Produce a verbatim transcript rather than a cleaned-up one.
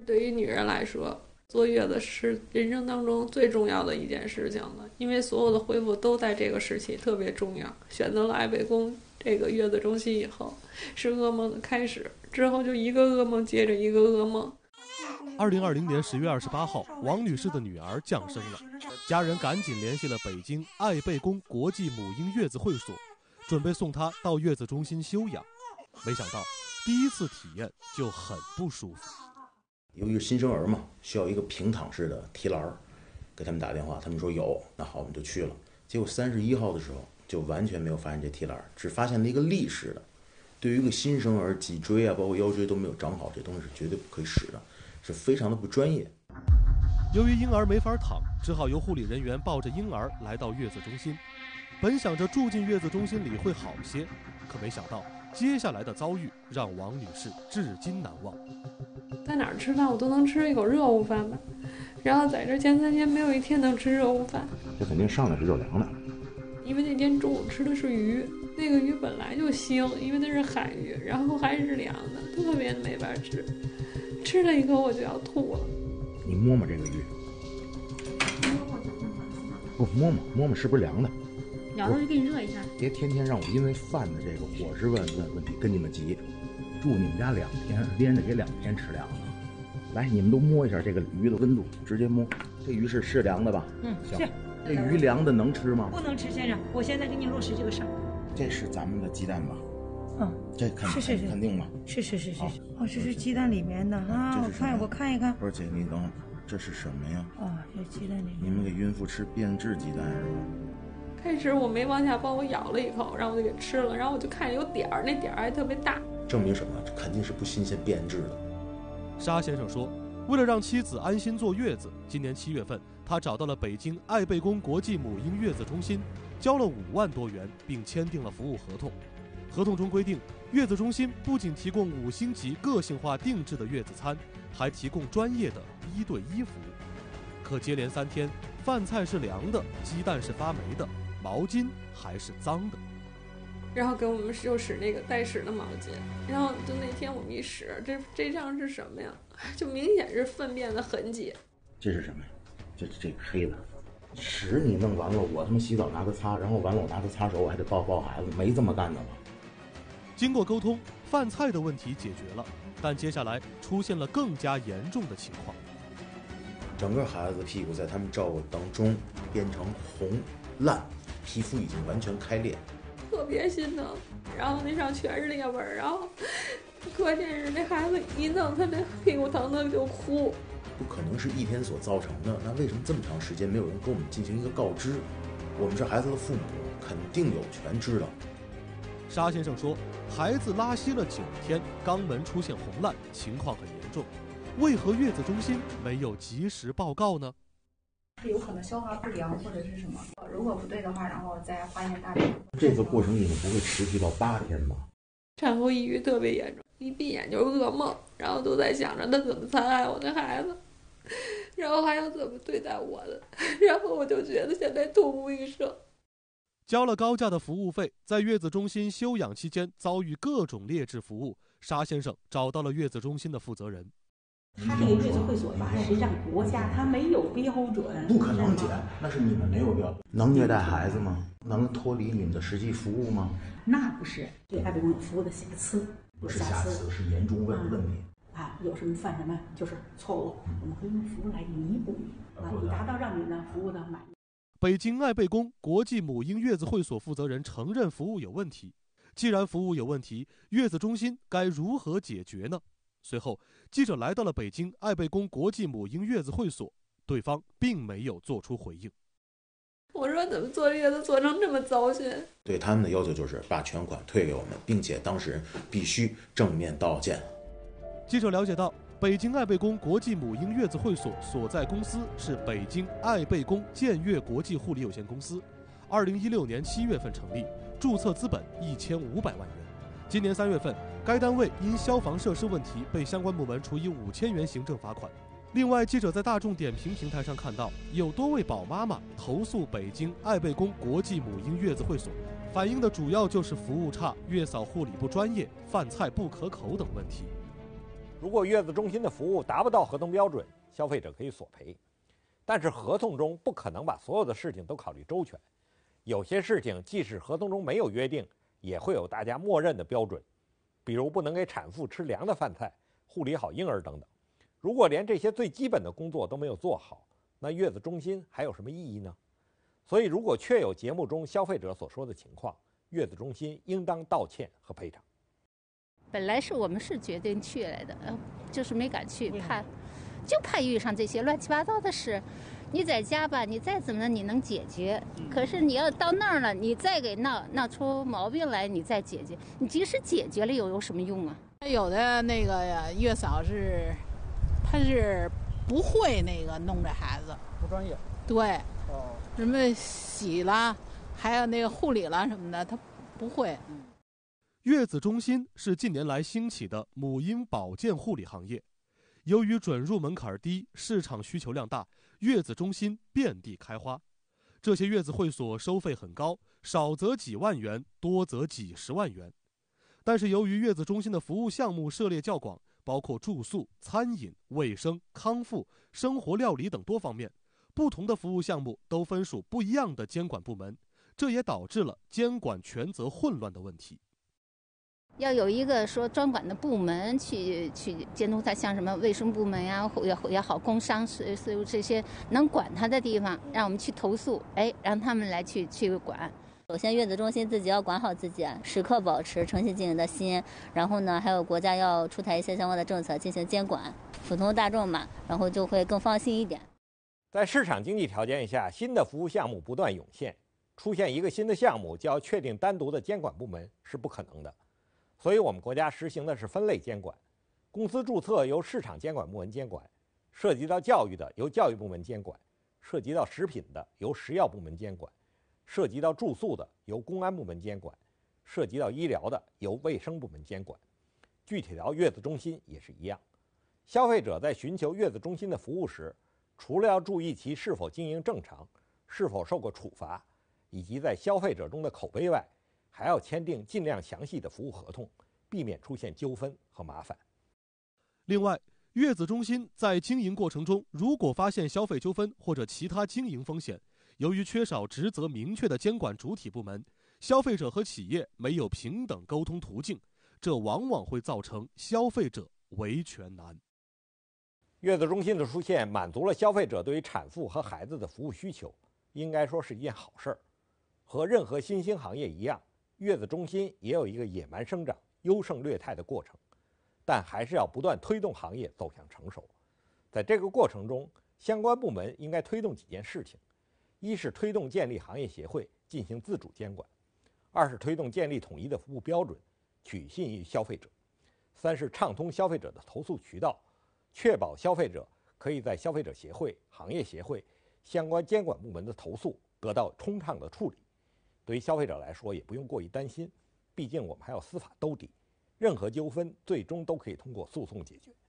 对于女人来说，坐月子是人生当中最重要的一件事情了，因为所有的恢复都在这个时期特别重要。选择了爱贝宫这个月子中心以后，是噩梦的开始，之后就一个噩梦接着一个噩梦。 二零二零年十月二十八号，王女士的女儿降生了，家人赶紧联系了北京爱贝宫国际母婴月子会所，准备送她到月子中心休养。没想到第一次体验就很不舒服。 由于新生儿嘛，需要一个平躺式的提篮，给他们打电话，他们说有，那好，我们就去了。结果三十一号的时候，就完全没有发现这提篮，只发现了一个立式的。对于一个新生儿，脊椎啊，包括腰椎都没有长好，这东西是绝对不可以使的，是非常的不专业。 由于婴儿没法躺，只好由护理人员抱着婴儿来到月子中心。本想着住进月子中心里会好些，可没想到接下来的遭遇让王女士至今难忘。 在哪儿吃饭我都能吃一口热乎饭吧，然后在这前三天没有一天能吃热乎饭。 这肯定上来是热凉的， 因为那天中午吃的是鱼，那个鱼本来就腥，因为它是海鱼，然后还是凉的，特别没法吃，吃了一口我就要吐了。 你摸摸这个鱼，不摸摸摸摸是不是凉的？ 凉了就给你热一下。 别天天让我因为饭的这个伙食问问问题跟你们急。住你们家两天，连着给两天吃凉的。来，你们都摸一下这个鱼的温度，直接摸。这鱼是是凉的吧？ 嗯， 行。 是。 这鱼凉的能吃吗？ 不能吃，先生。我现在给你落实这个事儿。 这是咱们的鸡蛋吧？ 嗯， 这肯是是是肯定吧？ 是是是是。哦，这是鸡蛋里面的啊！我看我看一看。 不是姐，你等会儿，这是什么呀？ 哦，这鸡蛋里面。 你们给孕妇吃变质鸡蛋是吧？ 开始我没往下帮我咬了一口，然后我就给吃了，然后我就看有点儿，那点儿还特别大。 证明什么？肯定是不新鲜变质的。 沙先生说，为了让妻子安心坐月子，今年七月份，他找到了北京爱贝宫国际母婴月子中心，交了五万多元，并签订了服务合同。合同中规定，月子中心不仅提供五星级个性化定制的月子餐，还提供专业的一对一服务。可接连三天，饭菜是凉的，鸡蛋是发霉的，毛巾还是脏的。 然后给我们就使那个带屎的毛巾，然后就那天我们一使，这这张是什么呀？就明显是粪便的痕迹。 这是什么呀？这这个黑的，屎你弄完了，我他妈洗澡拿个擦，然后完了我拿个擦手，我还得抱抱孩子，没这么干的吧？ 经过沟通，饭菜的问题解决了，但接下来出现了更加严重的情况。 整个孩子的屁股在他们照顾当中变成红烂，皮肤已经完全开裂。 特别心疼，然后那上全是裂纹，然后关键是那孩子一弄，他那屁股疼的就哭。 不可能是一天所造成的，那为什么这么长时间没有人给我们进行一个告知？我们是孩子的父母，肯定有权知道。 沙先生说，孩子拉稀了九天，肛门出现红烂，情况很严重，为何月子中心没有及时报告呢？ 有可能消化不良或者是什么，如果不对的话，然后再发现大便。 这个过程里面不会持续到八天吧？ 产后抑郁特别严重，一闭眼就是噩梦，然后都在想着他怎么残害我的孩子，然后还要怎么对待我的，然后我就觉得现在痛不欲生。 交了高价的服务费，在月子中心休养期间遭遇各种劣质服务，沙先生找到了月子中心的负责人。 他这个月子会所吧，实际上国家他没有标准。 不可能姐，那是你们没有标准。能虐待孩子吗？能脱离你们的实际服务吗？ 那不是，对爱贝宫有服务的瑕疵， 不是瑕疵，是严重问问题。 啊，有什么犯什么就是错误，我们会用服务来弥补你，啊，以达到让你呢服务的满意。 北京爱贝宫国际母婴月子会所负责人承认服务有问题。既然服务有问题，月子中心该如何解决呢？随后，记者来到了北京爱贝宫国际母婴月子会所，对方并没有做出回应。 我说怎么坐月子做成这么糟心？ 对他们的要求就是把全款退给我们，并且当事人必须正面道歉。 记者了解到，北京爱贝宫国际母婴月子会所所在公司是北京爱贝宫建悦国际护理有限公司，二零一六年七月份成立，注册资本一千五百万元。今年三月份，该单位因消防设施问题被相关部门处以五千元行政罚款。另外，记者在大众点评平台上看到，有多位宝妈妈投诉北京爱贝宫国际母婴月子会所，反映的主要就是服务差、月嫂护理不专业、饭菜不可口等问题。 如果月子中心的服务达不到合同标准，消费者可以索赔。但是合同中不可能把所有的事情都考虑周全，有些事情即使合同中没有约定，也会有大家默认的标准，比如不能给产妇吃凉的饭菜，护理好婴儿等等。如果连这些最基本的工作都没有做好，那月子中心还有什么意义呢？所以如果确有节目中消费者所说的情况，月子中心应当道歉和赔偿。 本来是我们是决定去来的，呃，就是没敢去，怕就怕遇上这些乱七八糟的事。你在家吧，你再怎么你能解决，可是你要到那儿了，你再给闹闹出毛病来，你再解决，你即使解决了又有什么用啊？ 有的那个呀，月嫂是，她是不会那个弄这孩子， 不专业。 对， 哦， 什么洗啦，还有那个护理啦什么的，她不会。嗯。 月子中心是近年来兴起的母婴保健护理行业，由于准入门槛低，市场需求量大，月子中心遍地开花。这些月子会所收费很高，少则几万元，多则几十万元。但是由于月子中心的服务项目涉猎较广，包括住宿、餐饮、卫生、康复、生活料理等多方面，不同的服务项目都分属不一样的监管部门，这也导致了监管权责混乱的问题。 要有一个说专管的部门去去监督它，像什么卫生部门呀、也也好，工商所所有这些能管它的地方，让我们去投诉，哎，让他们来去去管。 首先，月子中心自己要管好自己，时刻保持诚信经营的心。然后呢，还有国家要出台一些相关的政策进行监管，普通大众嘛，然后就会更放心一点。 在市场经济条件下，新的服务项目不断涌现，出现一个新的项目就要确定单独的监管部门是不可能的。所以我们国家实行的是分类监管，公司注册由市场监管部门监管，涉及到教育的由教育部门监管，涉及到食品的由食药部门监管，涉及到住宿的由公安部门监管，涉及到医疗的由卫生部门监管。具体到月子中心也是一样，消费者在寻求月子中心的服务时，除了要注意其是否经营正常，是否受过处罚，以及在消费者中的口碑外，还要签订尽量详细的服务合同，避免出现纠纷和麻烦。 另外，月子中心在经营过程中，如果发现消费纠纷或者其他经营风险，由于缺少职责明确的监管主体部门，消费者和企业没有平等沟通途径，这往往会造成消费者维权难。 月子中心的出现满足了消费者对于产妇和孩子的服务需求，应该说是一件好事儿。和任何新兴行业一样，月子中心也有一个野蛮生长、优胜劣汰的过程，但还是要不断推动行业走向成熟。在这个过程中，相关部门应该推动几件事情：一是推动建立行业协会进行自主监管；二是推动建立统一的服务标准，取信于消费者；三是畅通消费者的投诉渠道，确保消费者可以在消费者协会、行业协会相关监管部门的投诉得到通畅的处理。对于消费者来说，也不用过于担心，毕竟我们还有司法兜底，任何纠纷最终都可以通过诉讼解决。